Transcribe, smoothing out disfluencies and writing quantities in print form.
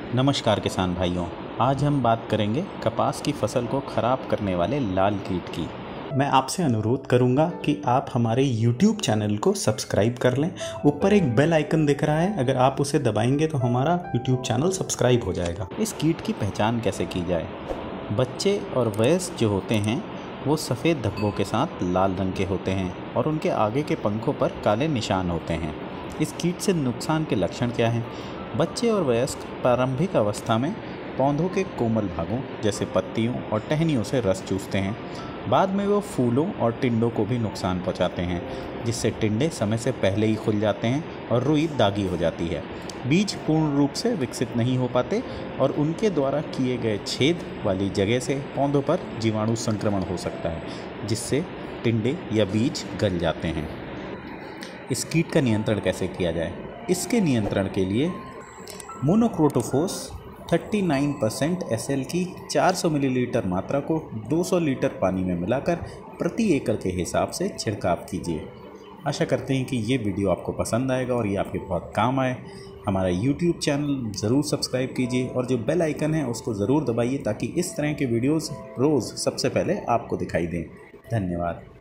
नमस्कार किसान भाइयों। आज हम बात करेंगे कपास की फसल को ख़राब करने वाले लाल कीट की। मैं आपसे अनुरोध करूंगा कि आप हमारे YouTube चैनल को सब्सक्राइब कर लें। ऊपर एक बेल आइकन दिख रहा है, अगर आप उसे दबाएंगे तो हमारा YouTube चैनल सब्सक्राइब हो जाएगा। इस कीट की पहचान कैसे की जाए? बच्चे और वयस्क जो होते हैं वो सफ़ेद धब्बों के साथ लाल रंग के होते हैं और उनके आगे के पंखों पर काले निशान होते हैं। इस कीट से नुकसान के लक्षण क्या हैं? बच्चे और वयस्क प्रारंभिक अवस्था में पौधों के कोमल भागों जैसे पत्तियों और टहनियों से रस चूसते हैं। बाद में वो फूलों और टिंडों को भी नुकसान पहुंचाते हैं, जिससे टिंडे समय से पहले ही खुल जाते हैं और रुई दागी हो जाती है। बीज पूर्ण रूप से विकसित नहीं हो पाते और उनके द्वारा किए गए छेद वाली जगह से पौधों पर जीवाणु संक्रमण हो सकता है, जिससे टिंडे या बीज गल जाते हैं। इस कीट का नियंत्रण कैसे किया जाए? इसके नियंत्रण के लिए मोनोक्रोटोफॉस 39% SL की 400 मिलीलीटर मात्रा को 200 लीटर पानी में मिलाकर प्रति एकड़ के हिसाब से छिड़काव कीजिए। आशा करते हैं कि ये वीडियो आपको पसंद आएगा और ये आपके बहुत काम आए। हमारा YouTube चैनल ज़रूर सब्सक्राइब कीजिए और जो बेल आइकन है उसको ज़रूर दबाइए ताकि इस तरह के वीडियोज़ रोज़ सबसे पहले आपको दिखाई दें। धन्यवाद।